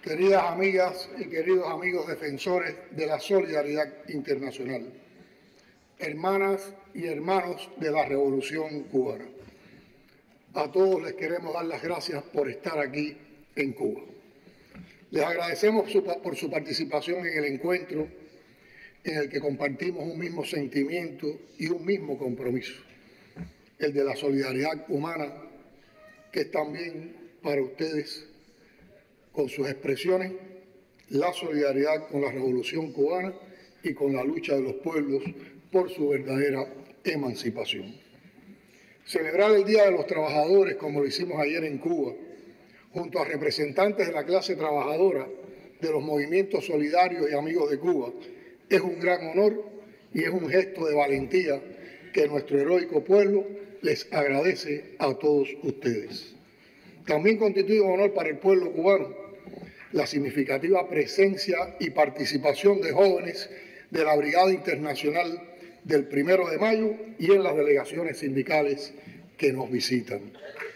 Queridas amigas y queridos amigos defensores de la solidaridad internacional, hermanas y hermanos de la Revolución Cubana, a todos les queremos dar las gracias por estar aquí en Cuba. Les agradecemos por su participación en el encuentro en el que compartimos un mismo sentimiento y un mismo compromiso, el de la solidaridad humana, que es también para ustedes, con sus expresiones, la solidaridad con la Revolución Cubana y con la lucha de los pueblos por su verdadera emancipación. Celebrar el Día de los Trabajadores, como lo hicimos ayer en Cuba, junto a representantes de la clase trabajadora, de los movimientos solidarios y amigos de Cuba, es un gran honor y es un gesto de valentía que nuestro heroico pueblo les agradece a todos ustedes. También constituye un honor para el pueblo cubano la significativa presencia y participación de jóvenes de la Brigada Internacional del 1 de mayo y en las delegaciones sindicales que nos visitan.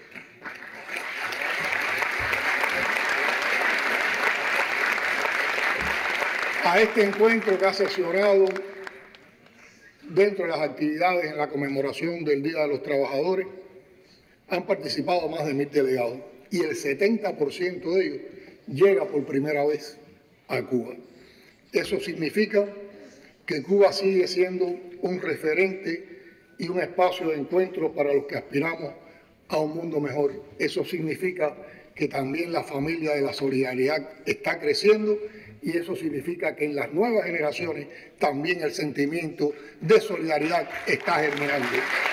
A este encuentro que ha sesionado dentro de las actividades en la conmemoración del Día de los Trabajadores han participado más de 1000 delegados y el 70% de ellos llega por primera vez a Cuba. Eso significa que Cuba sigue siendo un referente y un espacio de encuentro para los que aspiramos a un mundo mejor. Eso significa que también la familia de la solidaridad está creciendo y eso significa que en las nuevas generaciones también el sentimiento de solidaridad está germinando.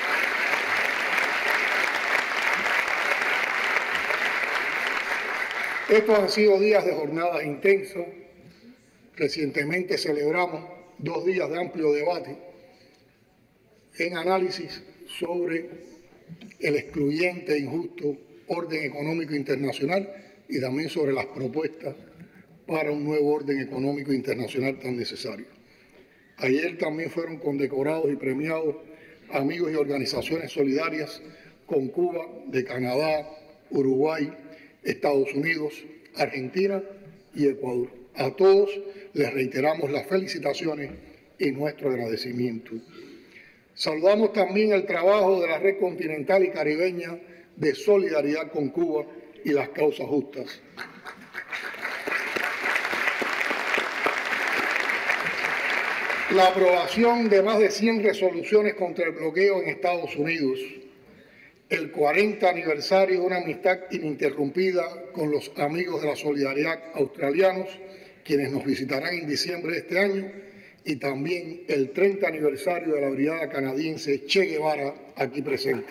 Estos han sido días de jornadas intensas. Recientemente celebramos 2 días de amplio debate en análisis sobre el excluyente e injusto orden económico internacional y también sobre las propuestas para un nuevo orden económico internacional tan necesario. Ayer también fueron condecorados y premiados amigos y organizaciones solidarias con Cuba, de Canadá, Uruguay, Estados Unidos, Argentina y Ecuador. A todos les reiteramos las felicitaciones y nuestro agradecimiento. Saludamos también el trabajo de la Red Continental y Caribeña de Solidaridad con Cuba y las Causas Justas. La aprobación de más de 100 resoluciones contra el bloqueo en Estados Unidos, el 40 aniversario de una amistad ininterrumpida con los amigos de la solidaridad australianos, quienes nos visitarán en diciembre de este año, y también el 30 aniversario de la brigada canadiense Che Guevara, aquí presente.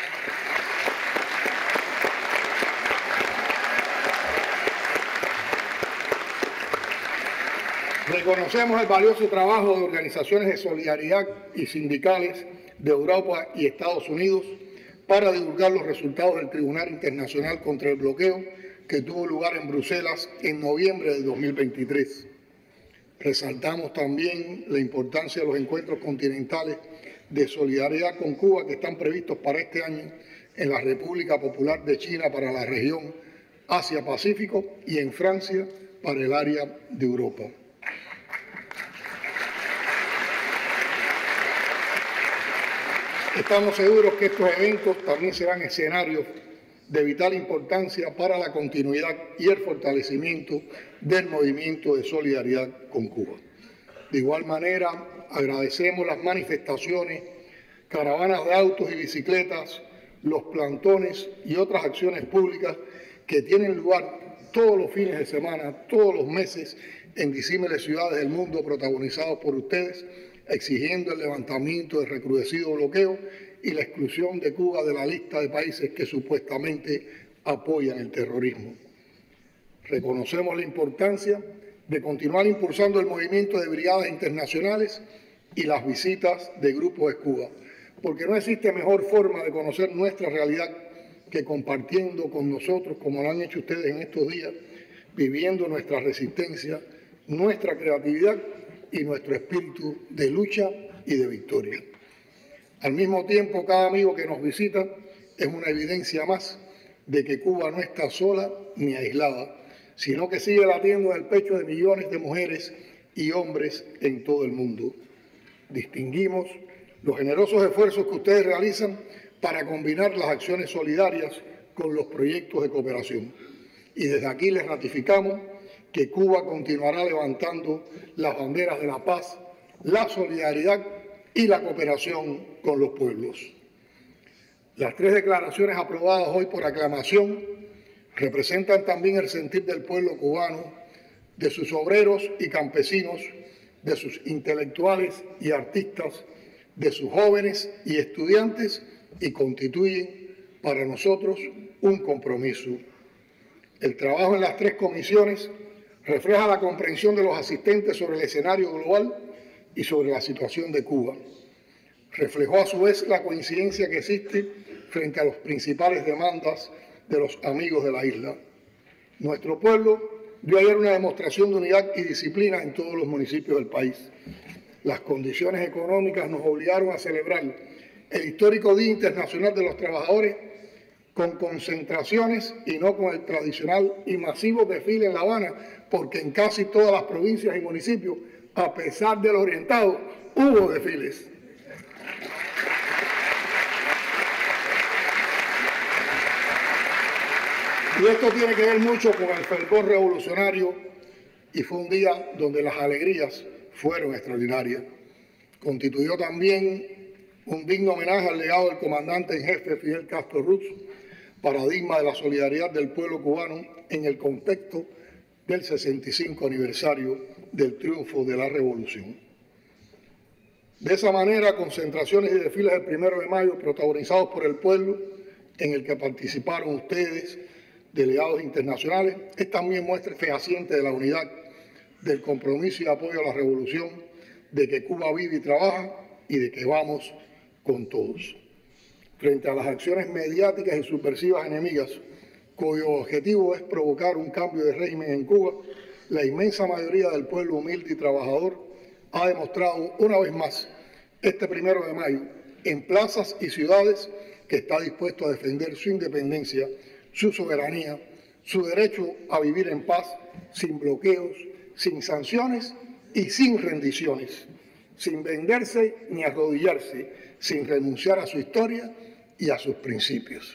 Reconocemos el valioso trabajo de organizaciones de solidaridad y sindicales de Europa y Estados Unidos para divulgar los resultados del Tribunal Internacional contra el Bloqueo que tuvo lugar en Bruselas en noviembre de 2023. Resaltamos también la importancia de los encuentros continentales de solidaridad con Cuba que están previstos para este año en la República Popular de China para la región Asia-Pacífico y en Francia para el área de Europa. Estamos seguros que estos eventos también serán escenarios de vital importancia para la continuidad y el fortalecimiento del movimiento de solidaridad con Cuba. De igual manera, agradecemos las manifestaciones, caravanas de autos y bicicletas, los plantones y otras acciones públicas que tienen lugar todos los fines de semana, todos los meses, en disímiles ciudades del mundo protagonizados por ustedes, exigiendo el levantamiento del recrudecido bloqueo y la exclusión de Cuba de la lista de países que supuestamente apoyan el terrorismo. Reconocemos la importancia de continuar impulsando el movimiento de brigadas internacionales y las visitas de grupos de Cuba, porque no existe mejor forma de conocer nuestra realidad que compartiendo con nosotros, como lo han hecho ustedes en estos días, viviendo nuestra resistencia, nuestra creatividad y nuestro espíritu de lucha y de victoria. Al mismo tiempo, cada amigo que nos visita es una evidencia más de que Cuba no está sola ni aislada, sino que sigue latiendo en el pecho de millones de mujeres y hombres en todo el mundo. Distinguimos los generosos esfuerzos que ustedes realizan para combinar las acciones solidarias con los proyectos de cooperación. Y desde aquí les ratificamos que Cuba continuará levantando las banderas de la paz, la solidaridad y la cooperación con los pueblos. Las 3 declaraciones aprobadas hoy por aclamación representan también el sentir del pueblo cubano, de sus obreros y campesinos, de sus intelectuales y artistas, de sus jóvenes y estudiantes, y constituyen para nosotros un compromiso. El trabajo en las 3 comisiones refleja la comprensión de los asistentes sobre el escenario global y sobre la situación de Cuba. Reflejó a su vez la coincidencia que existe frente a las principales demandas de los amigos de la isla. Nuestro pueblo dio ayer una demostración de unidad y disciplina en todos los municipios del país. Las condiciones económicas nos obligaron a celebrar el histórico Día Internacional de los Trabajadores con concentraciones y no con el tradicional y masivo desfile en La Habana, porque en casi todas las provincias y municipios, a pesar del orientado, hubo desfiles. Y esto tiene que ver mucho con el fervor revolucionario, y fue un día donde las alegrías fueron extraordinarias. Constituyó también un digno homenaje al legado del comandante en jefe Fidel Castro Ruz, paradigma de la solidaridad del pueblo cubano en el contexto del 65 aniversario del triunfo de la revolución. De esa manera, concentraciones y desfiles del 1 de mayo protagonizados por el pueblo, en el que participaron ustedes, delegados internacionales, es también muestra fehaciente de la unidad, del compromiso y apoyo a la revolución, de que Cuba vive y trabaja y de que vamos con todos. Frente a las acciones mediáticas y subversivas enemigas, cuyo objetivo es provocar un cambio de régimen en Cuba, la inmensa mayoría del pueblo humilde y trabajador ha demostrado una vez más, este 1 de mayo, en plazas y ciudades, que está dispuesto a defender su independencia, su soberanía, su derecho a vivir en paz, sin bloqueos, sin sanciones y sin rendiciones, sin venderse ni arrodillarse, sin renunciar a su historia y a sus principios.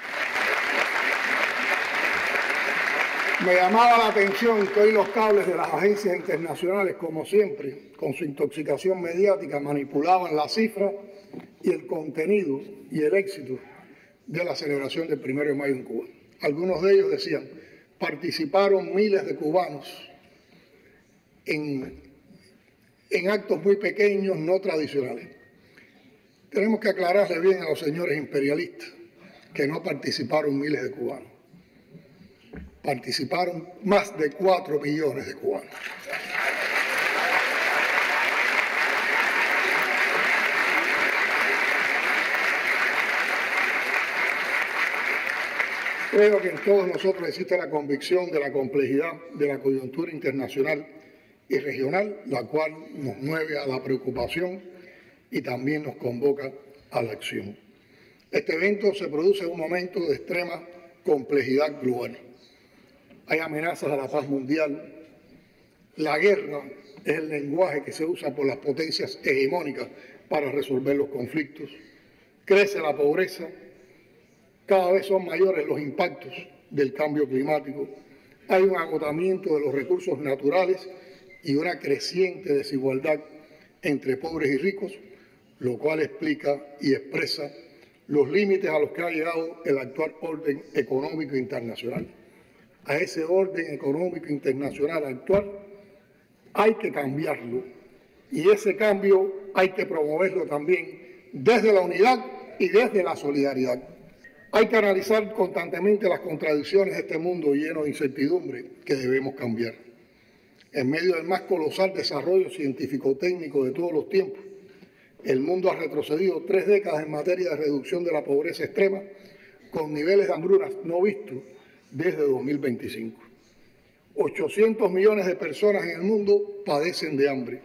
Me llamaba la atención que hoy los cables de las agencias internacionales, como siempre, con su intoxicación mediática, manipulaban la cifra y el contenido y el éxito de la celebración del 1 de mayo en Cuba. Algunos de ellos decían, participaron miles de cubanos en actos muy pequeños, no tradicionales. Tenemos que aclararle bien a los señores imperialistas que no participaron miles de cubanos. Participaron más de 4 millones de cubanos. Creo que en todos nosotros existe la convicción de la complejidad de la coyuntura internacional y regional, la cual nos mueve a la preocupación y también nos convoca a la acción. Este evento se produce en un momento de extrema complejidad global. Hay amenazas a la paz mundial. La guerra es el lenguaje que se usa por las potencias hegemónicas para resolver los conflictos. Crece la pobreza. Cada vez son mayores los impactos del cambio climático. Hay un agotamiento de los recursos naturales y una creciente desigualdad entre pobres y ricos, lo cual explica y expresa los límites a los que ha llegado el actual orden económico internacional. A ese orden económico internacional actual hay que cambiarlo, y ese cambio hay que promoverlo también desde la unidad y desde la solidaridad. Hay que analizar constantemente las contradicciones de este mundo lleno de incertidumbre que debemos cambiar. En medio del más colosal desarrollo científico-técnico de todos los tiempos, el mundo ha retrocedido 3 décadas en materia de reducción de la pobreza extrema, con niveles de hambruna no vistos desde 2025. 800 millones de personas en el mundo padecen de hambre.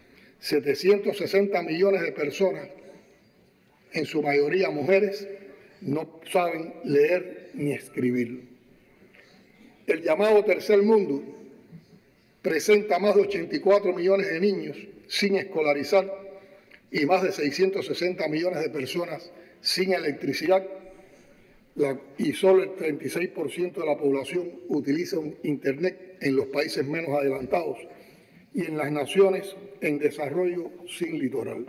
760 millones de personas, en su mayoría mujeres, no saben leer ni escribir. El llamado tercer mundo presenta más de 84 millones de niños sin escolarizar y más de 660 millones de personas sin electricidad, y solo el 36% de la población utiliza un Internet en los países menos adelantados y en las naciones en desarrollo sin litoral.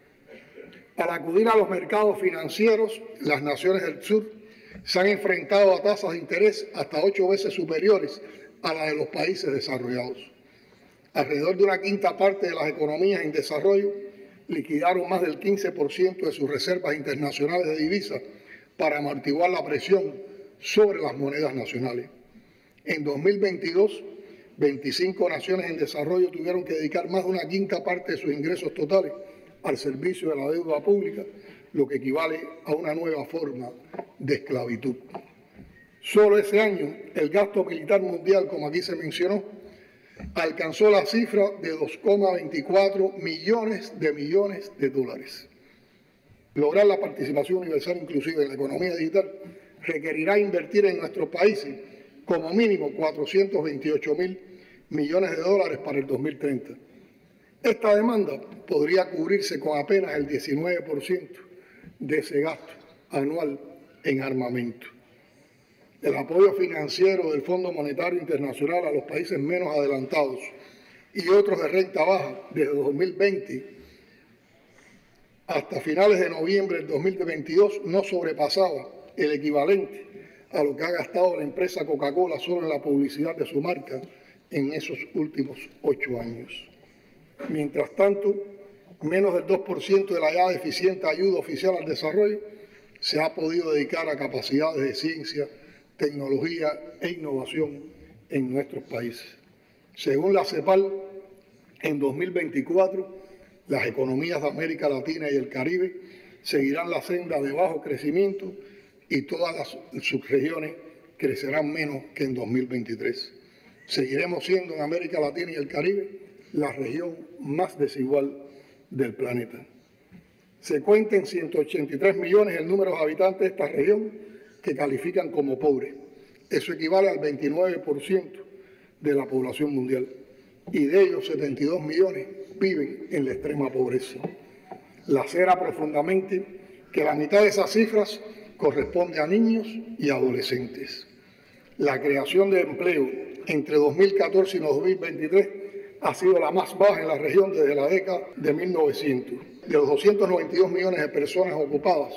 Al acudir a los mercados financieros, las naciones del sur se han enfrentado a tasas de interés hasta 8 veces superiores a las de los países desarrollados. Alrededor de una quinta parte de las economías en desarrollo liquidaron más del 15% de sus reservas internacionales de divisas para amortiguar la presión sobre las monedas nacionales. En 2022, 25 naciones en desarrollo tuvieron que dedicar más de una quinta parte de sus ingresos totales al servicio de la deuda pública, lo que equivale a una nueva forma de esclavitud. Solo ese año, el gasto militar mundial, como aquí se mencionó, alcanzó la cifra de 2,24 millones de dólares. Lograr la participación universal inclusiva en la economía digital requerirá invertir en nuestros países como mínimo 428.000 millones de dólares para el 2030. Esta demanda podría cubrirse con apenas el 19% de ese gasto anual en armamento. El apoyo financiero del Fondo Monetario Internacional a los países menos adelantados y otros de renta baja desde 2020 hasta finales de noviembre del 2022 no sobrepasaba el equivalente a lo que ha gastado la empresa Coca-Cola solo en la publicidad de su marca en esos últimos 8 años. Mientras tanto, menos del 2% de la ya deficiente ayuda oficial al desarrollo se ha podido dedicar a capacidades de ciencia, tecnología e innovación en nuestros países. Según la CEPAL, en 2024, las economías de América Latina y el Caribe seguirán la senda de bajo crecimiento y todas las subregiones crecerán menos que en 2023. Seguiremos siendo en América Latina y el Caribe la región más desigual del planeta. Se cuenta en 183 millones el número de habitantes de esta región que califican como pobres. Eso equivale al 29% de la población mundial. Y de ellos, 72 millones viven en la extrema pobreza. Lacera profundamente que la mitad de esas cifras corresponde a niños y adolescentes. La creación de empleo entre 2014 y 2023 ha sido la más baja en la región desde la década de 1900. De los 292 millones de personas ocupadas,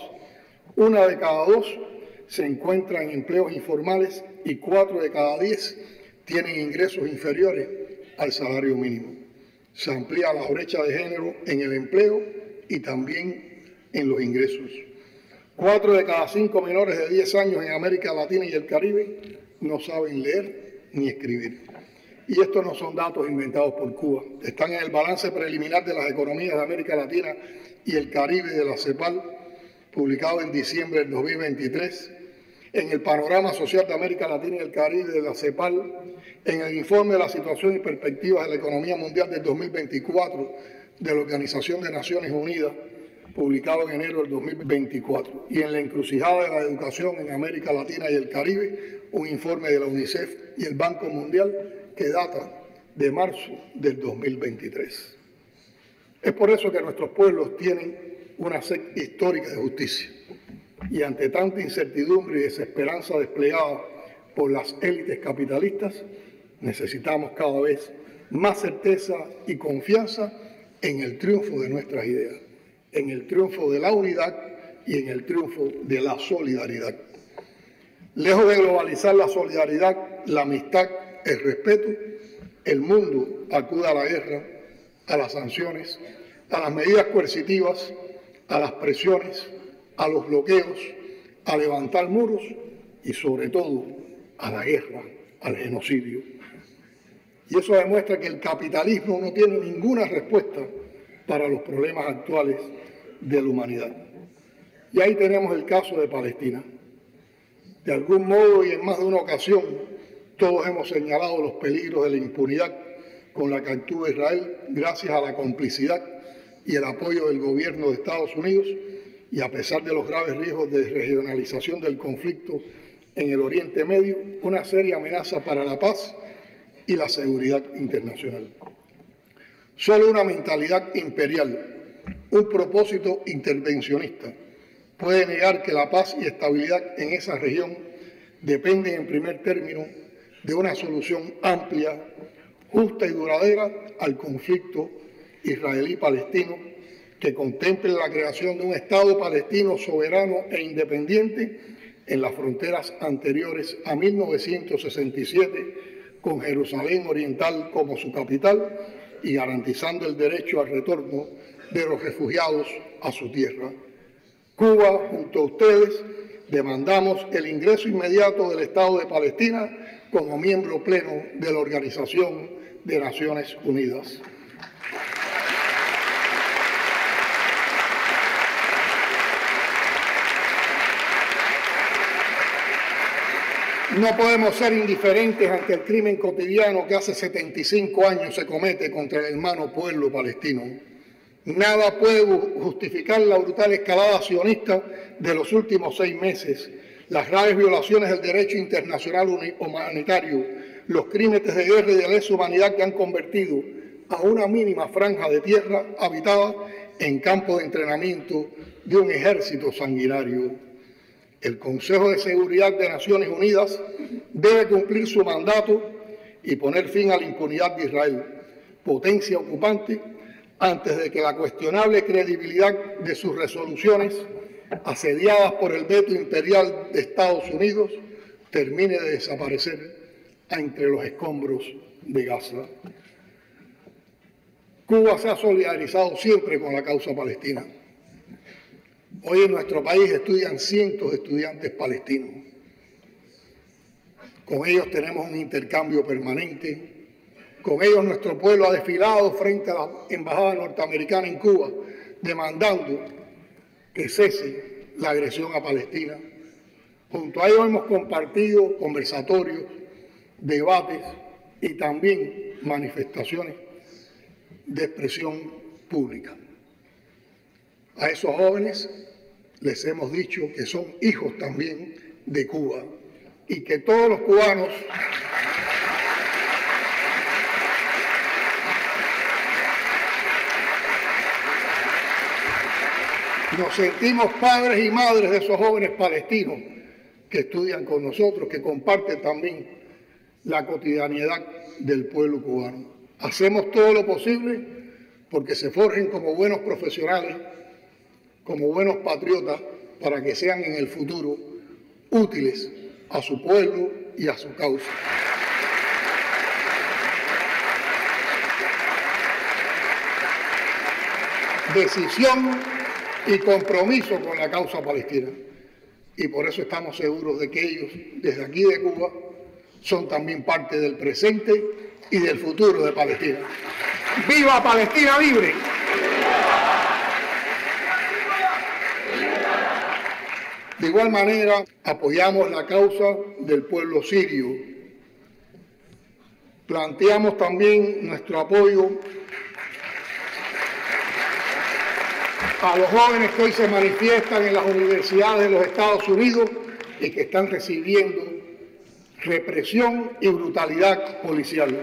1 de cada 2 se encuentra en empleos informales y 4 de cada 10 tienen ingresos inferiores al salario mínimo. Se amplía la brecha de género en el empleo y también en los ingresos. 4 de cada 5 menores de 10 años en América Latina y el Caribe no saben leer ni escribir. Y estos no son datos inventados por Cuba. Están en el balance preliminar de las economías de América Latina y el Caribe de la CEPAL, publicado en diciembre del 2023, en el Panorama Social de América Latina y el Caribe de la CEPAL, en el Informe de la Situación y Perspectivas de la Economía Mundial del 2024 de la Organización de Naciones Unidas, publicado en enero del 2024, y en la Encrucijada de la Educación en América Latina y el Caribe, un informe de la UNICEF y el Banco Mundial que data de marzo del 2023. Es por eso que nuestros pueblos tienen una sed histórica de justicia. Y ante tanta incertidumbre y desesperanza desplegada por las élites capitalistas, necesitamos cada vez más certeza y confianza en el triunfo de nuestras ideas, en el triunfo de la unidad y en el triunfo de la solidaridad. Lejos de globalizar la solidaridad, la amistad, el respeto, el mundo acude a la guerra, a las sanciones, a las medidas coercitivas, a las presiones, a los bloqueos, a levantar muros y sobre todo a la guerra, al genocidio. Y eso demuestra que el capitalismo no tiene ninguna respuesta para los problemas actuales de la humanidad. Y ahí tenemos el caso de Palestina. De algún modo y en más de una ocasión, todos hemos señalado los peligros de la impunidad con la que actúa Israel gracias a la complicidad y el apoyo del gobierno de Estados Unidos, y a pesar de los graves riesgos de regionalización del conflicto en el Oriente Medio una seria amenaza para la paz y la seguridad internacional. Solo una mentalidad imperial, un propósito intervencionista, puede negar que la paz y estabilidad en esa región dependen en primer término de una solución amplia, justa y duradera al conflicto israelí-palestino que contemple la creación de un Estado palestino soberano e independiente en las fronteras anteriores a 1967, con Jerusalén Oriental como su capital y garantizando el derecho al retorno de los refugiados a su tierra. Cuba, junto a ustedes, demandamos el ingreso inmediato del Estado de Palestina como miembro pleno de la Organización de Naciones Unidas. No podemos ser indiferentes ante el crimen cotidiano que hace 75 años se comete contra el hermano pueblo palestino. Nada puede justificar la brutal escalada sionista de los últimos 6 meses, las graves violaciones del derecho internacional humanitario, los crímenes de guerra y de lesa humanidad que han convertido a una mínima franja de tierra habitada en campo de entrenamiento de un ejército sanguinario. El Consejo de Seguridad de Naciones Unidas debe cumplir su mandato y poner fin a la impunidad de Israel, potencia ocupante, antes de que la cuestionable credibilidad de sus resoluciones, asediadas por el veto imperial de Estados Unidos, termine de desaparecer entre los escombros de Gaza. Cuba se ha solidarizado siempre con la causa palestina. Hoy en nuestro país estudian cientos de estudiantes palestinos. Con ellos tenemos un intercambio permanente. Con ellos nuestro pueblo ha desfilado frente a la embajada norteamericana en Cuba, demandando que cese la agresión a Palestina. Junto a ellos hemos compartido conversatorios, debates y también manifestaciones de expresión pública. A esos jóvenes les hemos dicho que son hijos también de Cuba y que todos los cubanos nos sentimos padres y madres de esos jóvenes palestinos que estudian con nosotros, que comparten también la cotidianidad del pueblo cubano. Hacemos todo lo posible porque se forjen como buenos profesionales, como buenos patriotas, para que sean en el futuro útiles a su pueblo y a su causa. Decisión y compromiso con la causa palestina. Y por eso estamos seguros de que ellos, desde aquí de Cuba, son también parte del presente y del futuro de Palestina. ¡Viva Palestina libre! De igual manera, apoyamos la causa del pueblo sirio. Planteamos también nuestro apoyo a los jóvenes que hoy se manifiestan en las universidades de los Estados Unidos y que están recibiendo represión y brutalidad policial.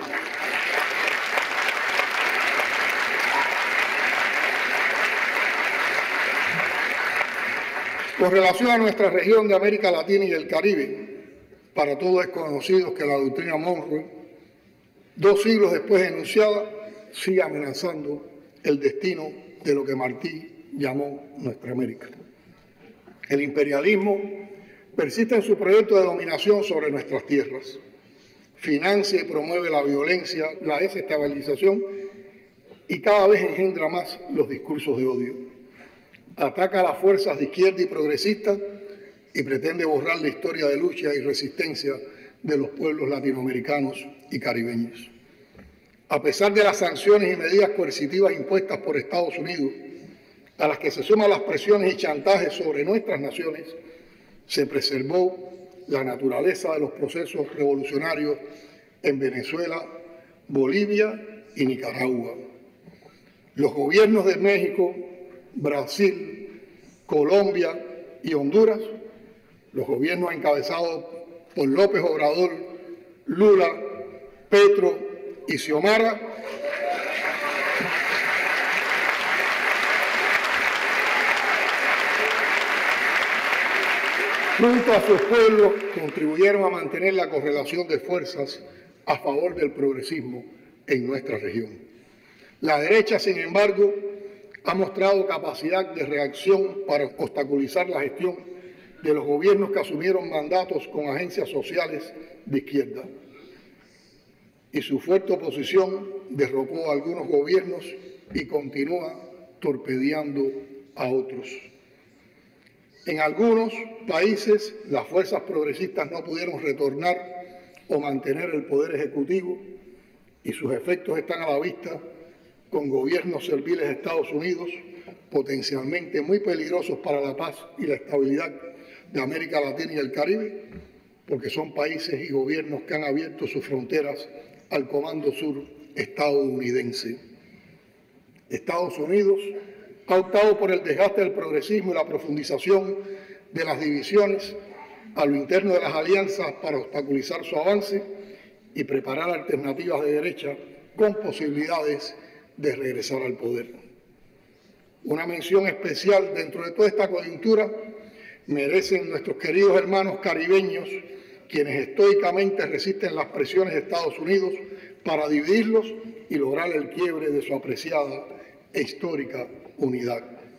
Con relación a nuestra región de América Latina y del Caribe, para todos es conocido que la doctrina Monroe, 2 siglos después de enunciada, sigue amenazando el destino de lo que Martí llamó nuestra América. El imperialismo persiste en su proyecto de dominación sobre nuestras tierras, financia y promueve la violencia, la desestabilización y cada vez engendra más los discursos de odio. Ataca a las fuerzas de izquierda y progresistas y pretende borrar la historia de lucha y resistencia de los pueblos latinoamericanos y caribeños. A pesar de las sanciones y medidas coercitivas impuestas por Estados Unidos, a las que se suman las presiones y chantajes sobre nuestras naciones, se preservó la naturaleza de los procesos revolucionarios en Venezuela, Bolivia y Nicaragua. Los gobiernos de México, Brasil, Colombia y Honduras, los gobiernos encabezados por López Obrador, Lula, Petro y Xiomara, junto a sus pueblos, contribuyeron a mantener la correlación de fuerzas a favor del progresismo en nuestra región. La derecha, sin embargo, ha mostrado capacidad de reacción para obstaculizar la gestión de los gobiernos que asumieron mandatos con agencias sociales de izquierda. Y su fuerte oposición derrocó a algunos gobiernos y continúa torpedeando a otros. En algunos países, las fuerzas progresistas no pudieron retornar o mantener el poder ejecutivo y sus efectos están a la vista con gobiernos serviles de Estados Unidos, potencialmente muy peligrosos para la paz y la estabilidad de América Latina y el Caribe, porque son países y gobiernos que han abierto sus fronteras al Comando Sur estadounidense. Estados Unidos ha optado por el desgaste del progresismo y la profundización de las divisiones a lo interno de las alianzas para obstaculizar su avance y preparar alternativas de derecha con posibilidades de regresar al poder. Una mención especial dentro de toda esta coyuntura merecen nuestros queridos hermanos caribeños, quienes estoicamente resisten las presiones de Estados Unidos para dividirlos y lograr el quiebre de su apreciada e histórica unidad.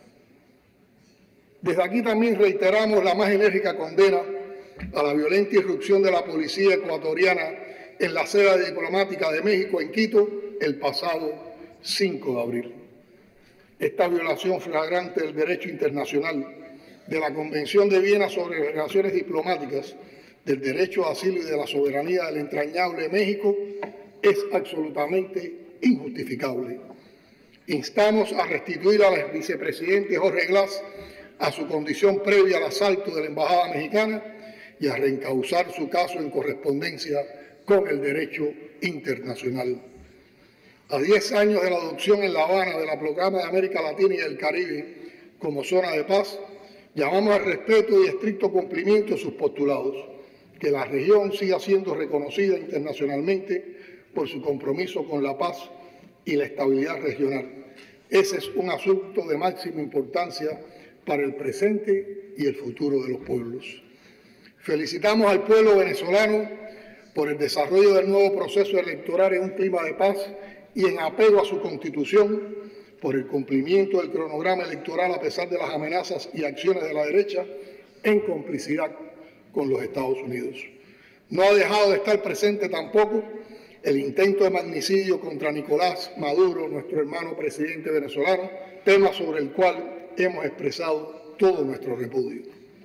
Desde aquí también reiteramos la más enérgica condena a la violenta irrupción de la policía ecuatoriana en la sede diplomática de México en Quito el pasado 5 de abril. Esta violación flagrante del derecho internacional, de la Convención de Viena sobre relaciones diplomáticas, del derecho de asilo y de la soberanía del entrañable México es absolutamente injustificable. Instamos a restituir al vicepresidente Jorge Glass a su condición previa al asalto de la embajada mexicana y a reencauzar su caso en correspondencia con el derecho internacional. A 10 años de la adopción en La Habana de la Proclama de América Latina y el Caribe como zona de paz, llamamos al respeto y estricto cumplimiento de sus postulados, que la región siga siendo reconocida internacionalmente por su compromiso con la paz y la estabilidad regional. Ese es un asunto de máxima importancia para el presente y el futuro de los pueblos. Felicitamos al pueblo venezolano por el desarrollo del nuevo proceso electoral en un clima de paz y en apego a su Constitución, por el cumplimiento del cronograma electoral a pesar de las amenazas y acciones de la derecha en complicidad con los Estados Unidos. No ha dejado de estar presente tampoco el intento de magnicidio contra Nicolás Maduro, nuestro hermano presidente venezolano, tema sobre el cual hemos expresado todo nuestro repudio.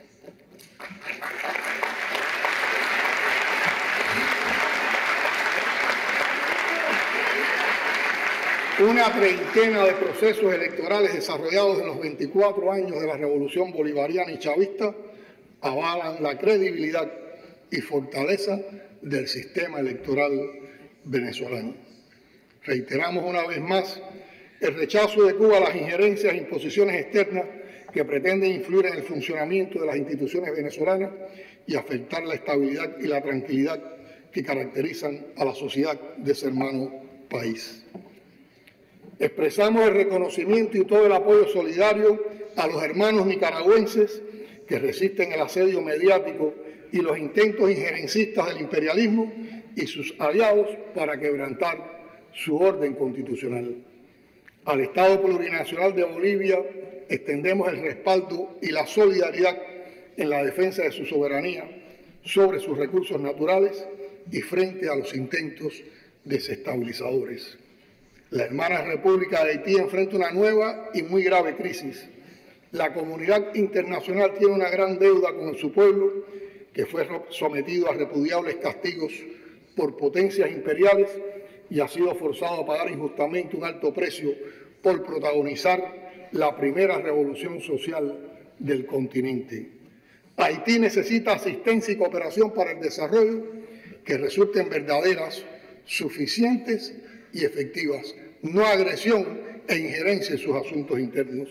Una treintena de procesos electorales desarrollados en los 24 años de la Revolución Bolivariana y Chavista avalan la credibilidad y fortaleza del sistema electoral venezolano. Reiteramos una vez más el rechazo de Cuba a las injerencias e imposiciones externas que pretenden influir en el funcionamiento de las instituciones venezolanas y afectar la estabilidad y la tranquilidad que caracterizan a la sociedad de ese hermano país. Expresamos el reconocimiento y todo el apoyo solidario a los hermanos nicaragüenses que resisten el asedio mediático y los intentos injerencistas del imperialismo y sus aliados para quebrantar su orden constitucional. Al Estado Plurinacional de Bolivia extendemos el respaldo y la solidaridad en la defensa de su soberanía sobre sus recursos naturales y frente a los intentos desestabilizadores. La hermana República de Haití enfrenta una nueva y muy grave crisis. La comunidad internacional tiene una gran deuda con su pueblo, que fue sometido a repudiables castigos por potencias imperiales y ha sido forzado a pagar injustamente un alto precio por protagonizar la primera revolución social del continente. Haití necesita asistencia y cooperación para el desarrollo que resulten verdaderas, suficientes y efectivas, no agresión e injerencia en sus asuntos internos.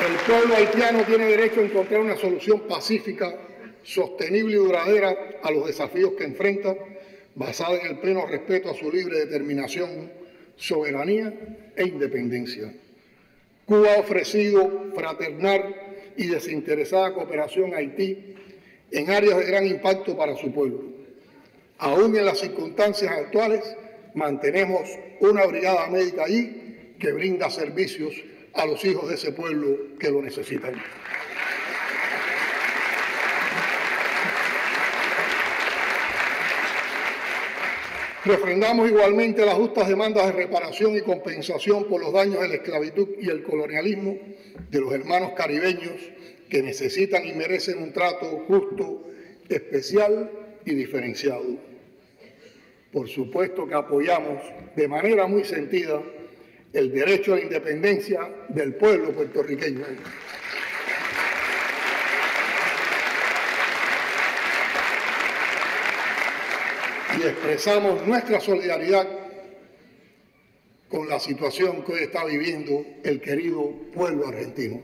El pueblo haitiano tiene derecho a encontrar una solución pacífica, sostenible y duradera a los desafíos que enfrenta, basada en el pleno respeto a su libre determinación, soberanía e independencia. Cuba ha ofrecido fraternal y desinteresada cooperación a Haití en áreas de gran impacto para su pueblo. Aún en las circunstancias actuales, mantenemos una brigada médica allí que brinda servicios a los hijos de ese pueblo que lo necesitan. Refrendamos igualmente las justas demandas de reparación y compensación por los daños de la esclavitud y el colonialismo de los hermanos caribeños que necesitan y merecen un trato justo, especial y diferenciado. Por supuesto que apoyamos de manera muy sentida el derecho a la independencia del pueblo puertorriqueño. Y expresamos nuestra solidaridad con la situación que hoy está viviendo el querido pueblo argentino.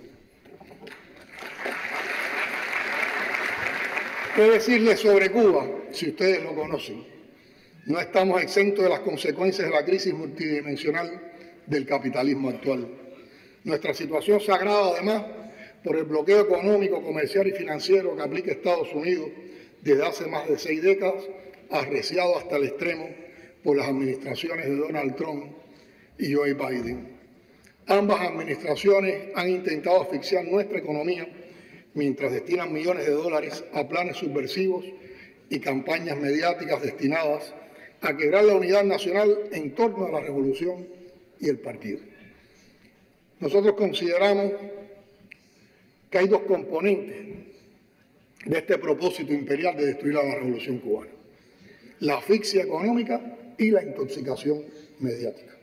¿Qué decirles sobre Cuba, si ustedes lo conocen? No estamos exentos de las consecuencias de la crisis multidimensional del capitalismo actual. Nuestra situación se agrava además por el bloqueo económico, comercial y financiero que aplica Estados Unidos desde hace más de 6 décadas, arreciado hasta el extremo por las administraciones de Donald Trump y Joe Biden. Ambas administraciones han intentado asfixiar nuestra economía mientras destinan millones de dólares a planes subversivos y campañas mediáticas destinadas a quebrar la unidad nacional en torno a la revolución y el partido. Nosotros consideramos que hay dos componentes de este propósito imperial de destruir a la revolución cubana: la asfixia económica y la intoxicación mediática.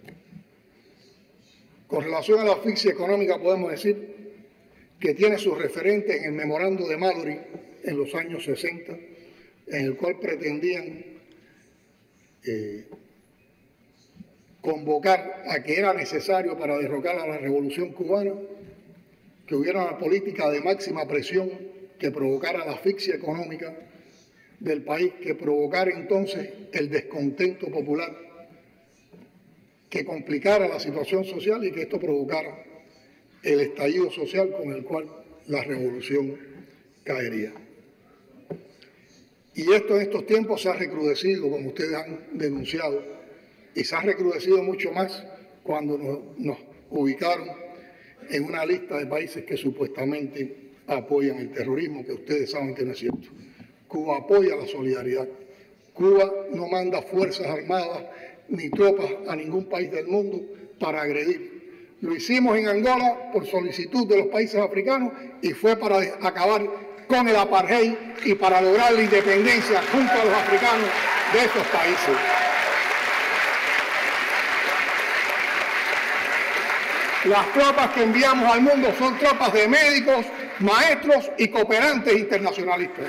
Con relación a la asfixia económica podemos decir que tiene sus referentes en el memorando de Mallory en los años 60, en el cual pretendían convocar a que era necesario para derrocar a la revolución cubana que hubiera una política de máxima presión que provocara la asfixia económica del país, que provocara entonces el descontento popular, que complicara la situación social y que esto provocara el estallido social con el cual la revolución caería. Y esto en estos tiempos se ha recrudecido, como ustedes han denunciado, y se ha recrudecido mucho más cuando nos ubicaron en una lista de países que supuestamente apoyan el terrorismo, que ustedes saben que no es cierto. Cuba apoya la solidaridad. Cuba no manda fuerzas armadas ni tropas a ningún país del mundo para agredir. Lo hicimos en Angola por solicitud de los países africanos y fue para acabar con el apartheid y para lograr la independencia junto a los africanos de esos países. Las tropas que enviamos al mundo son tropas de médicos, maestros y cooperantes internacionalistas.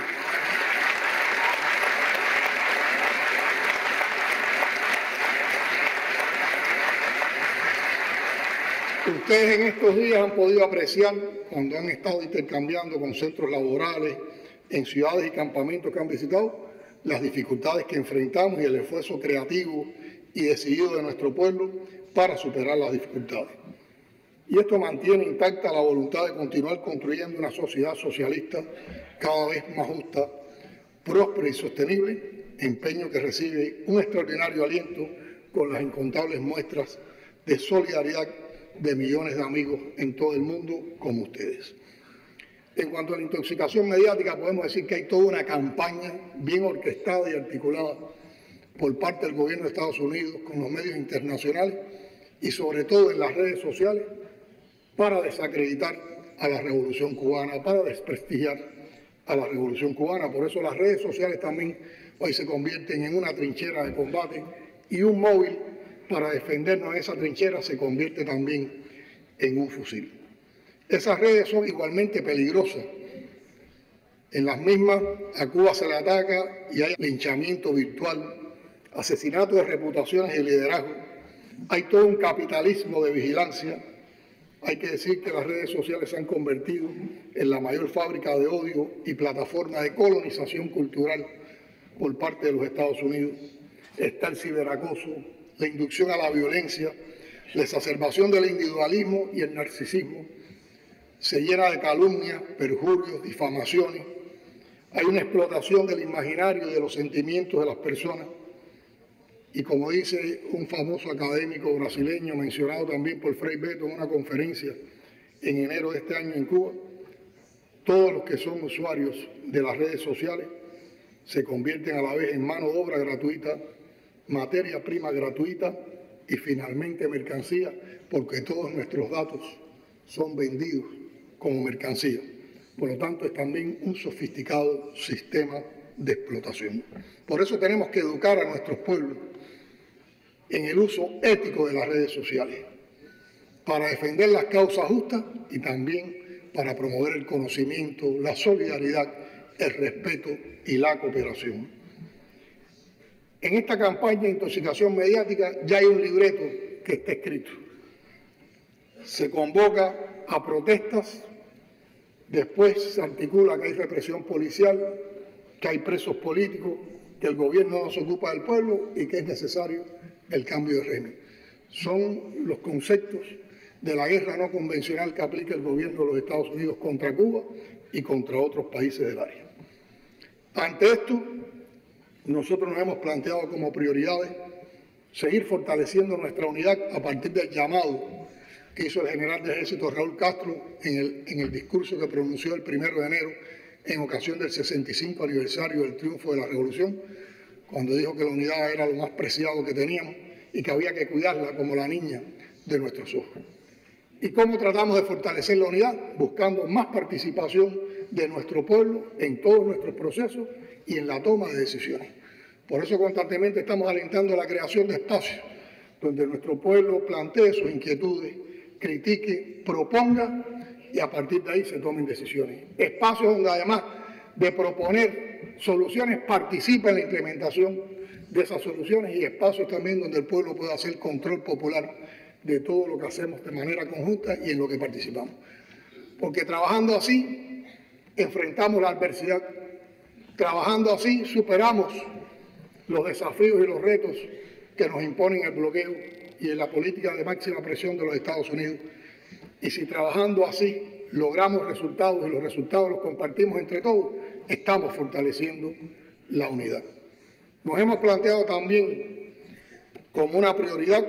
Ustedes en estos días han podido apreciar, cuando han estado intercambiando con centros laborales, en ciudades y campamentos que han visitado, las dificultades que enfrentamos y el esfuerzo creativo y decidido de nuestro pueblo para superar las dificultades. Y esto mantiene intacta la voluntad de continuar construyendo una sociedad socialista cada vez más justa, próspera y sostenible, empeño que recibe un extraordinario aliento con las incontables muestras de solidaridad de millones de amigos en todo el mundo como ustedes. En cuanto a la intoxicación mediática, podemos decir que hay toda una campaña bien orquestada y articulada por parte del gobierno de Estados Unidos con los medios internacionales y sobre todo en las redes sociales para desacreditar a la revolución cubana, para desprestigiar a la revolución cubana. Por eso las redes sociales también hoy se convierten en una trinchera de combate y un móvil para defendernos en esa trinchera se convierte también en un fusil. Esas redes son igualmente peligrosas. En las mismas a Cuba se le ataca y hay linchamiento virtual, asesinato de reputaciones y liderazgo. Hay todo un capitalismo de vigilancia Hay que decir que las redes sociales se han convertido en la mayor fábrica de odio y plataforma de colonización cultural por parte de los Estados Unidos. Está el ciberacoso, la inducción a la violencia, la exacerbación del individualismo y el narcisismo. Se llena de calumnias, perjurios, difamaciones. Hay una explotación del imaginario y de los sentimientos de las personas. Y como dice un famoso académico brasileño, mencionado también por Frei Beto en una conferencia en enero de este año en Cuba, todos los que son usuarios de las redes sociales se convierten a la vez en mano de obra gratuita, materia prima gratuita y finalmente mercancía, porque todos nuestros datos son vendidos como mercancía. Por lo tanto, es también un sofisticado sistema de explotación. Por eso tenemos que educar a nuestros pueblos en el uso ético de las redes sociales, para defender las causas justas y también para promover el conocimiento, la solidaridad, el respeto y la cooperación. En esta campaña de intoxicación mediática ya hay un libreto que está escrito. Se convoca a protestas, después se articula que hay represión policial, que hay presos políticos, que el gobierno no se ocupa del pueblo y que es necesario el cambio de régimen. Son los conceptos de la guerra no convencional que aplica el gobierno de los Estados Unidos contra Cuba y contra otros países del área. Ante esto, nosotros nos hemos planteado como prioridades seguir fortaleciendo nuestra unidad a partir del llamado que hizo el general de ejército Raúl Castro en el discurso que pronunció el 1 de enero en ocasión del 65 aniversario del triunfo de la Revolución, cuando dijo que la unidad era lo más preciado que teníamos y que había que cuidarla como la niña de nuestros ojos. ¿Y cómo tratamos de fortalecer la unidad? Buscando más participación de nuestro pueblo en todos nuestros procesos y en la toma de decisiones. Por eso constantemente estamos alentando la creación de espacios donde nuestro pueblo plantee sus inquietudes, critique, proponga y a partir de ahí se tomen decisiones. Espacios donde además de proponer soluciones participa en la implementación de esas soluciones y espacios también donde el pueblo pueda hacer control popular de todo lo que hacemos de manera conjunta y en lo que participamos. Porque trabajando así enfrentamos la adversidad, trabajando así superamos los desafíos y los retos que nos imponen el bloqueo y en la política de máxima presión de los Estados Unidos. Y si trabajando así logramos resultados y los resultados los compartimos entre todos, estamos fortaleciendo la unidad. Nos hemos planteado también como una prioridad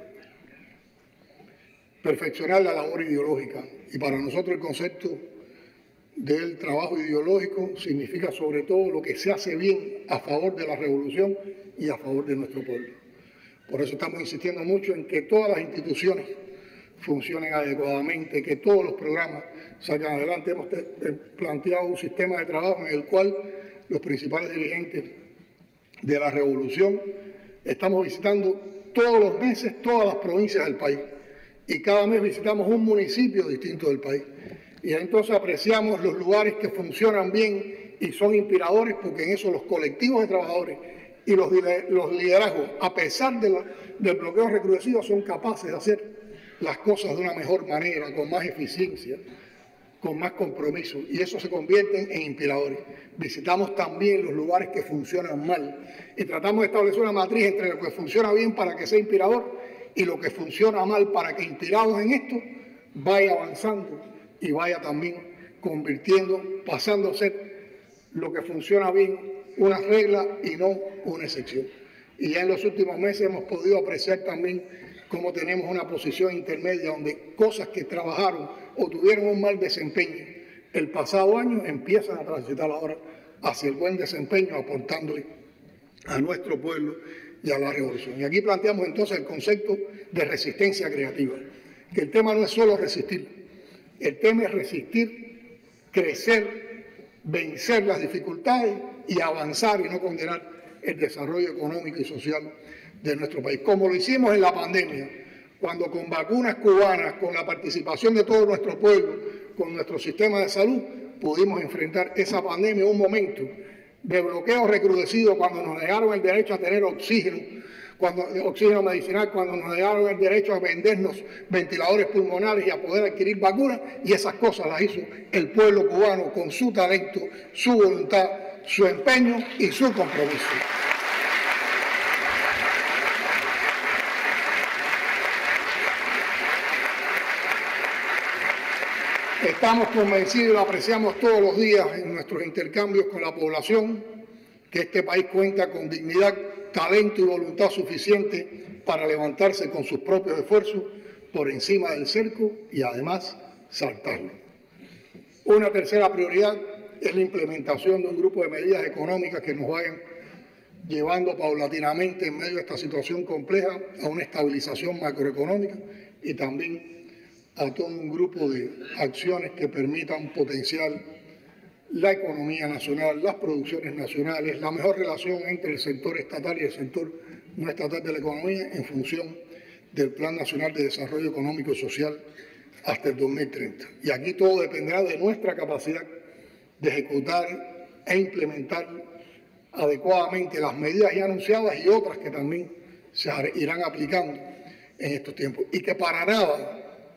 perfeccionar la labor ideológica. Y para nosotros el concepto del trabajo ideológico significa sobre todo lo que se hace bien a favor de la revolución y a favor de nuestro pueblo. Por eso estamos insistiendo mucho en que todas las instituciones funcionen adecuadamente, que todos los programas salgan adelante. Hemos planteado un sistema de trabajo en el cual los principales dirigentes de la revolución estamos visitando todos los meses todas las provincias del país y cada mes visitamos un municipio distinto del país. Y entonces apreciamos los lugares que funcionan bien y son inspiradores porque en eso los colectivos de trabajadores y los liderazgos, a pesar del bloqueo recrudecido, son capaces de hacer las cosas de una mejor manera, con más eficiencia, con más compromiso, y eso se convierte en inspiradores. Visitamos también los lugares que funcionan mal y tratamos de establecer una matriz entre lo que funciona bien para que sea inspirador y lo que funciona mal para que, inspirados en esto, vaya avanzando y vaya también pasando a ser lo que funciona bien una regla y no una excepción. Y ya en los últimos meses hemos podido apreciar también cómo tenemos una posición intermedia donde cosas que trabajaron o tuvieron un mal desempeño el pasado año empiezan a transitar ahora hacia el buen desempeño, aportándole a nuestro pueblo y a la revolución. Y aquí planteamos entonces el concepto de resistencia creativa, que el tema no es solo resistir, el tema es resistir, crecer, vencer las dificultades y avanzar y no condenar el desarrollo económico y social de nuestro país, como lo hicimos en la pandemia, cuando con vacunas cubanas, con la participación de todo nuestro pueblo, con nuestro sistema de salud, pudimos enfrentar esa pandemia en un momento de bloqueo recrudecido, cuando nos negaron el derecho a tener oxígeno, oxígeno medicinal, cuando nos negaron el derecho a vendernos ventiladores pulmonares y a poder adquirir vacunas, y esas cosas las hizo el pueblo cubano con su talento, su voluntad, su empeño y su compromiso. Estamos convencidos y lo apreciamos todos los días en nuestros intercambios con la población, que este país cuenta con dignidad, talento y voluntad suficiente para levantarse con sus propios esfuerzos por encima del cerco y además saltarlo. Una tercera prioridad es la implementación de un grupo de medidas económicas que nos vayan llevando paulatinamente en medio de esta situación compleja a una estabilización macroeconómica y también a todo un grupo de acciones que permitan potenciar la economía nacional, las producciones nacionales, la mejor relación entre el sector estatal y el sector no estatal de la economía en función del Plan Nacional de Desarrollo Económico y Social hasta el 2030. Y aquí todo dependerá de nuestra capacidad de ejecutar e implementar adecuadamente las medidas ya anunciadas y otras que también se irán aplicando en estos tiempos y que para nada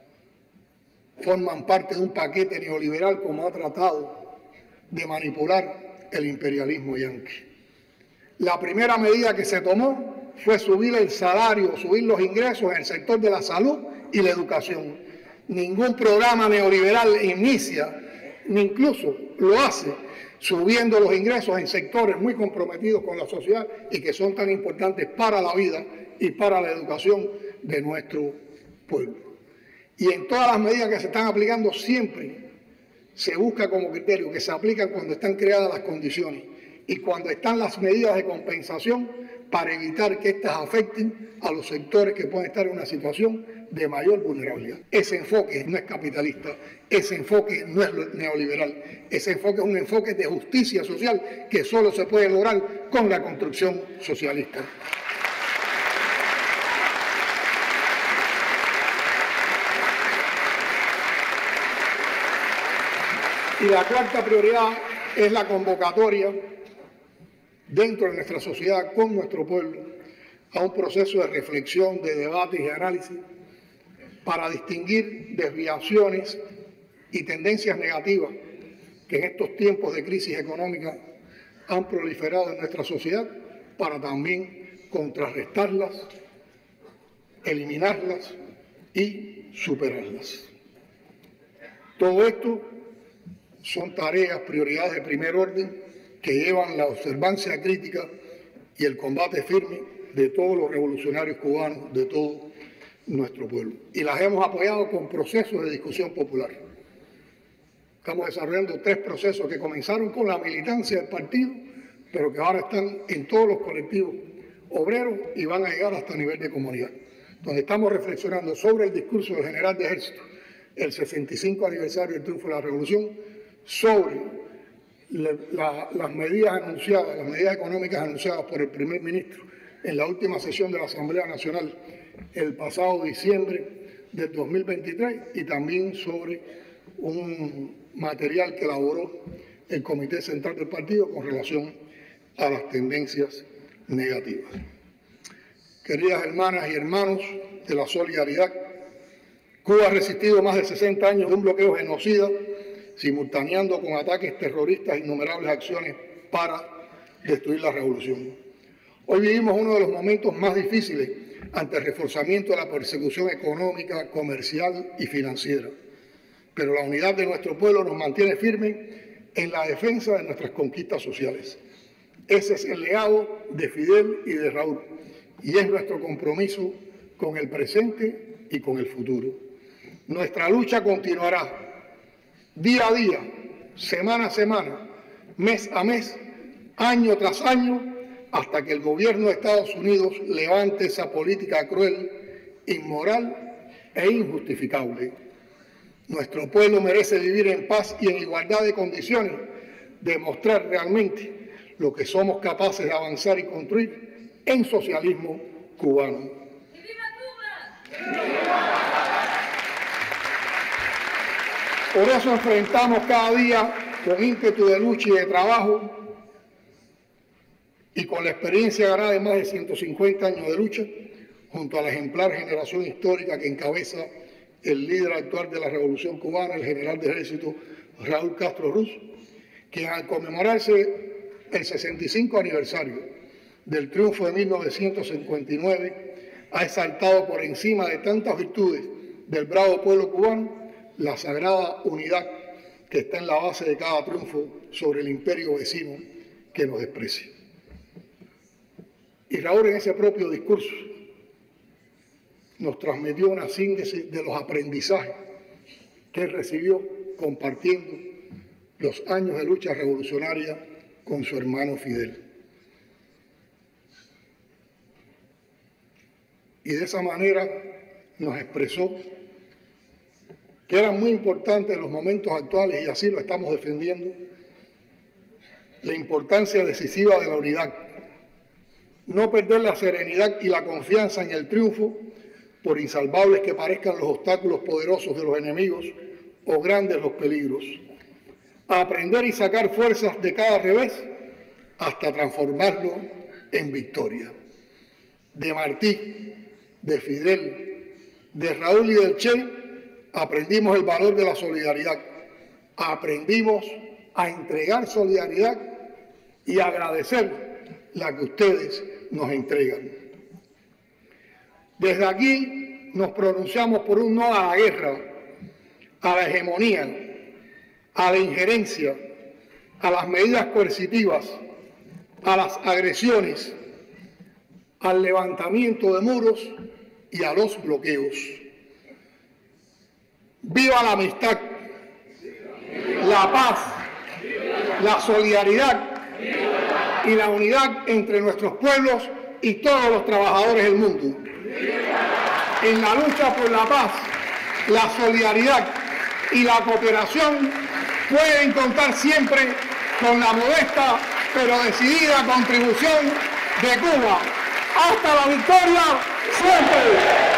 forman parte de un paquete neoliberal como ha tratado de manipular el imperialismo yanqui. La primera medida que se tomó fue subir el salario, subir los ingresos en el sector de la salud y la educación. Ningún programa neoliberal inicia, ni incluso lo hace, subiendo los ingresos en sectores muy comprometidos con la sociedad y que son tan importantes para la vida y para la educación de nuestro pueblo. Y en todas las medidas que se están aplicando siempre se busca como criterio que se aplican cuando están creadas las condiciones y cuando están las medidas de compensación para evitar que éstas afecten a los sectores que pueden estar en una situación de mayor vulnerabilidad. Ese enfoque no es capitalista, ese enfoque no es neoliberal, ese enfoque es un enfoque de justicia social que solo se puede lograr con la construcción socialista. Y la cuarta prioridad es la convocatoria dentro de nuestra sociedad, con nuestro pueblo, a un proceso de reflexión, de debate y de análisis para distinguir desviaciones y tendencias negativas que en estos tiempos de crisis económica han proliferado en nuestra sociedad, para también contrarrestarlas, eliminarlas y superarlas. Todo esto son tareas, prioridades de primer orden que llevan la observancia crítica y el combate firme de todos los revolucionarios cubanos, de todo nuestro pueblo. Y las hemos apoyado con procesos de discusión popular. Estamos desarrollando 3 procesos que comenzaron con la militancia del partido, pero que ahora están en todos los colectivos obreros y van a llegar hasta el nivel de comunidad, donde estamos reflexionando sobre el discurso del general de ejército, el 65 aniversario del triunfo de la revolución, sobre las medidas anunciadas, las medidas económicas anunciadas por el primer ministro en la última sesión de la Asamblea Nacional el pasado diciembre del 2023 y también sobre un material que elaboró el Comité Central del Partido con relación a las tendencias negativas. Queridas hermanas y hermanos de la solidaridad, Cuba ha resistido más de 60 años de un bloqueo genocida, simultaneando con ataques terroristas innumerables acciones para destruir la revolución. Hoy vivimos uno de los momentos más difíciles ante el reforzamiento de la persecución económica, comercial y financiera. Pero la unidad de nuestro pueblo nos mantiene firmes en la defensa de nuestras conquistas sociales. Ese es el legado de Fidel y de Raúl, y es nuestro compromiso con el presente y con el futuro. Nuestra lucha continuará día a día, semana a semana, mes a mes, año tras año, hasta que el gobierno de Estados Unidos levante esa política cruel, inmoral e injustificable. Nuestro pueblo merece vivir en paz y en igualdad de condiciones, demostrar realmente lo que somos capaces de avanzar y construir en socialismo cubano. ¡Viva Cuba! Por eso enfrentamos cada día con ímpetu de lucha y de trabajo y con la experiencia ganada de más de 150 años de lucha, junto a la ejemplar generación histórica que encabeza el líder actual de la Revolución Cubana, el general de ejército Raúl Castro Ruz, quien al conmemorarse el 65 aniversario del triunfo de 1959 ha exaltado por encima de tantas virtudes del bravo pueblo cubano la sagrada unidad que está en la base de cada triunfo sobre el imperio vecino que nos desprecia. Y Raúl, en ese propio discurso, nos transmitió una síntesis de los aprendizajes que él recibió compartiendo los años de lucha revolucionaria con su hermano Fidel. Y de esa manera nos expresó que era muy importante en los momentos actuales, y así lo estamos defendiendo, la importancia decisiva de la unidad. No perder la serenidad y la confianza en el triunfo, por insalvables que parezcan los obstáculos poderosos de los enemigos o grandes los peligros. A aprender y sacar fuerzas de cada revés hasta transformarlo en victoria. De Martí, de Fidel, de Raúl y del Che, aprendimos el valor de la solidaridad. Aprendimos a entregar solidaridad y a agradecer la que ustedes nos entregan. Desde aquí nos pronunciamos por un no a la guerra, a la hegemonía, a la injerencia, a las medidas coercitivas, a las agresiones, al levantamiento de muros y a los bloqueos. ¡Viva la amistad, la paz, la solidaridad y la unidad entre nuestros pueblos y todos los trabajadores del mundo! En la lucha por la paz, la solidaridad y la cooperación pueden contar siempre con la modesta pero decidida contribución de Cuba. ¡Hasta la victoria! ¡Siempre!